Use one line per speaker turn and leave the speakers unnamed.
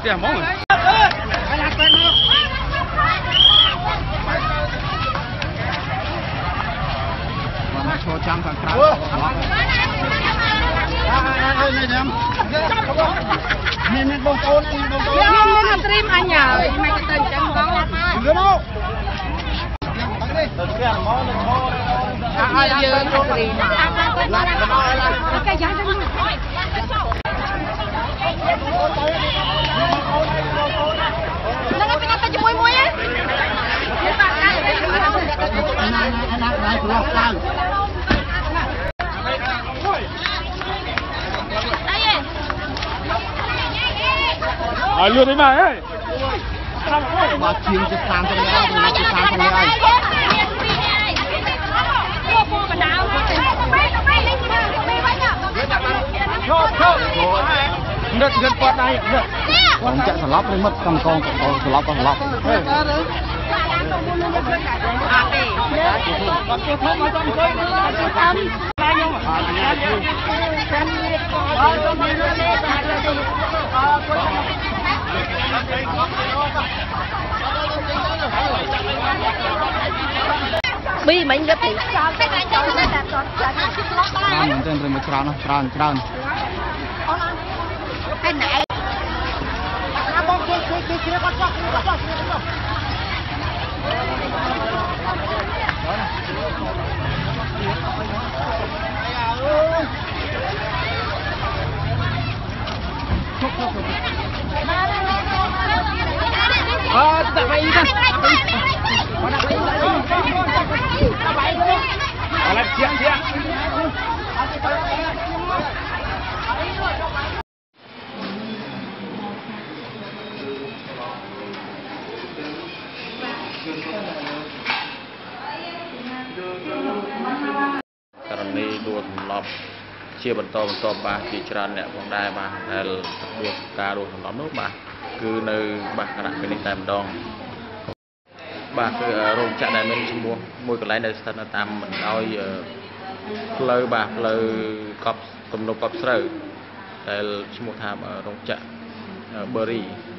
tiền món cho trăm thằng trắng nên bông tố nên stream anh nhờ mày cái tên chẳng có ai giờ cái giá nó cái cái môi môi á luôn đấy mà ấy mà chiếm cho sang trong này cho sang trong này ngất ngất quạt này con chạy sờ lóc lên mất cầm con sờ lóc bi mình gấp thì mình tên một tròn cái này tak baik dah. Alat siap. Karena ini dua lap, chia bentol bah, chia ceran ya, bang dai bah, dua karu lap nốt bah, cứ nơi bah karena ini tam dong, bah cứ rong chặt này mình semua, môi cái này nơi sân tam mình nói pleu bah pleu cọp tôm nộp cọp sợi, semua tham rong chặt berry.